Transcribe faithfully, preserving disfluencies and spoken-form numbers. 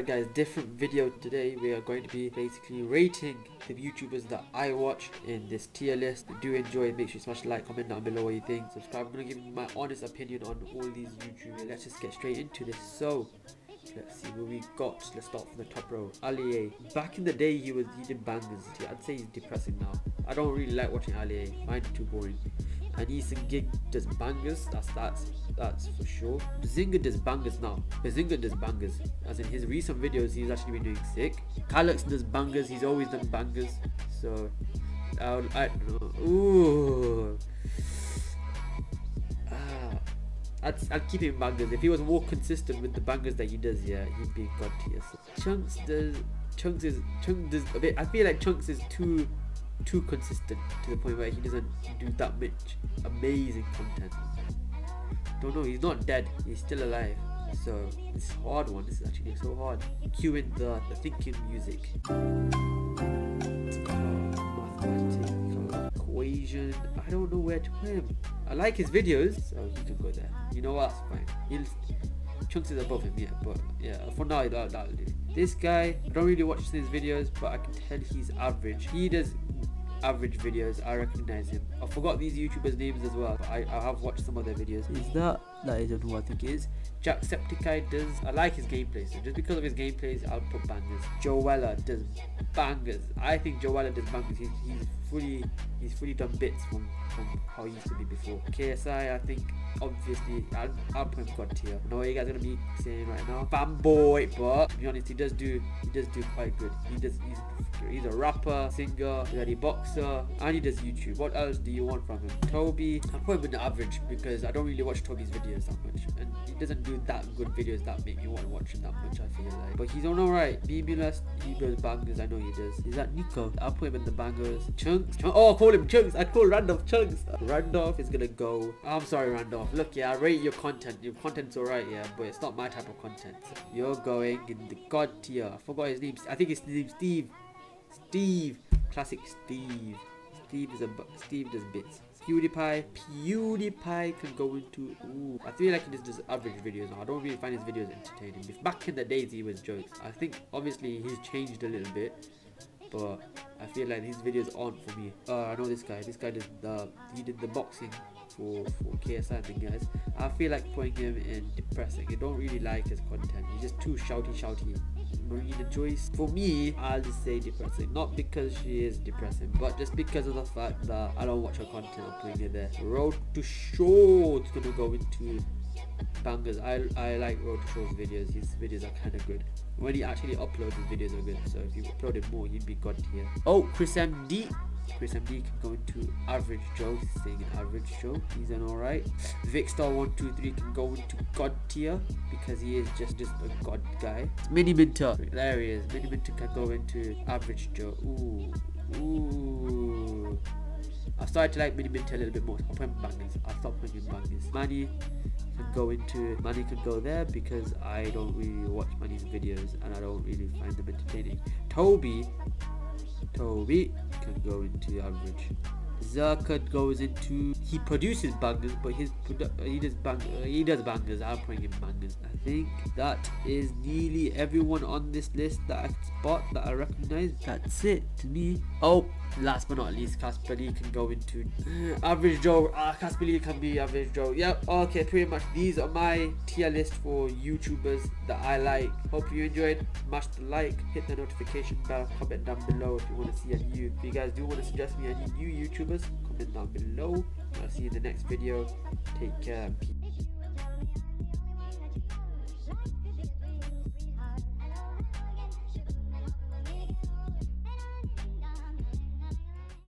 Alright guys, different video today. We are going to be basically rating the YouTubers that I watched in this tier list. Do enjoy it, make sure you smash the like, comment down below what you think, subscribe. I'm going to give my honest opinion on all these YouTubers. Let's just get straight into this. So let's see what we got. Let's start from the top row. Ali A. Back in the day he was he did bangers. I'd say he's depressing now. I don't really like watching Ali A. I find it too boring. And Ethan Gig does bangers, that's that's that's for sure. Bazinga does bangers now. Bazinga does bangers. As in his recent videos, he's actually been doing sick. Calyx does bangers, he's always done bangers. So I, would, I don't know. Ooh. Ah, I'd, I'd keep him bangers. If he was more consistent with the bangers that he does, yeah, he'd be god tier. So Chunks does Chunks is Chunks does a bit. I feel like Chunks is too too consistent to the point where he doesn't do that much amazing content. Don't know, he's not dead, he's still alive. So it's a hard one. This is actually so hard. Cueing the, the thinking music. Mathematical equation. I don't know where to put him. I like his videos, so he can go there. You know what? That's fine. He'll Chunks is above him, yeah, but yeah, for now that, that'll do. This guy, I don't really watch his videos, but I can tell he's average. He does average videos. I recognize him. I forgot these YouTubers' names as well, but I, I have watched some of their videos. Is that that is who I think it is. Jacksepticeye does. I like his gameplays, so just because of his gameplays, I'll put bangers. Joella does bangers. I think Joella does bangers. He's, he's fully he's fully done bits from from how he used to be before. K S I, I think obviously I'll, I'll put him god tier. I know what you guys are gonna be saying right now, fanboy, but to be honest, he does do he does do quite good. He does he's he's a rapper, singer, he's a boxer, and he does YouTube. What else do you want from him? Toby, I put him in the average because I don't really watch Toby's videos that much, and he doesn't do that good videos that make me want to watch him that much, I feel like. But he's on alright. Bibulus, he does bangers, I know he does. Is that Nico? I'll put him in the bangers. Chunks, Chunks. Oh, I call him Chunks. I call Randolph Chunks. Randolph is gonna go. I'm sorry, Randolph. Look, yeah, I rate your content. Your content's alright, yeah, but it's not my type of content. So you're going in the god tier. I forgot his name. I think his name Steve. Steve. Classic Steve. Steve is a Steve does bits. PewDiePie. PewDiePie can go into. Ooh, I feel like he just does average videos now. I don't really find his videos entertaining. Back in the days, he was jokes. I think obviously he's changed a little bit, but I feel like his videos aren't for me. Uh, I know this guy. This guy did the he did the boxing for for K S I, I think, guys. I feel like putting him in depressing. I don't really like his content. He's just too shouty, shouty. Marina Joyce, for me, I'll just say depressing. Not because she is depressing, but just because of the fact that I don't watch her content. I'm putting it there. Road to Show, it's gonna go into bangers. I I like Road to Show's videos. His videos are kind of good. When he actually uploads, his videos are good. So if you uploaded more, you'd be god tier. Oh, Chris M D. Chris M D can go into average Joe. He's saying an average Joe. He's an alright. Vicstar one two three can go into god tier because he is just just a god guy. Mini Minter, there he is. Mini Minter can go into average Joe. Ooh, ooh. I started to like Mini Minter a little bit more. I'll put him bangers. I'll stop putting him bangers. Manny can go into Manny can go there because I don't really watch Manny's videos and I don't really find them entertaining. Toby. Toby can go into average. Zerkut goes into. He produces bangers, but his he does bang he does bangers. I'll bring him bangers. I think that is nearly everyone on this list that I spot that I recognize. That's it to me. Oh, last but not least, Casper Lee can go into uh, average Joe. Ah, uh, Casper Lee can be average Joe. Yep. Okay, pretty much these are my tier list for YouTubers that I like. Hope you enjoyed. Smash the like, hit the notification bell, comment down below if you want to see any new. If you guys do want to suggest me any new YouTubers, comment down below. I'll see you in the next video. Take care. Peace.